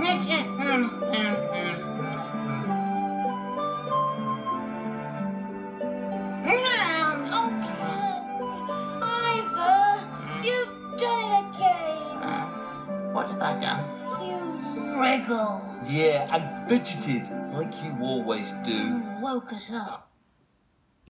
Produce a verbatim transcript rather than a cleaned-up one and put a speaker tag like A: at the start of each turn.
A: What have I done?
B: You wriggled.
C: Yeah, and fidgeted, like you always do.
B: You woke us up.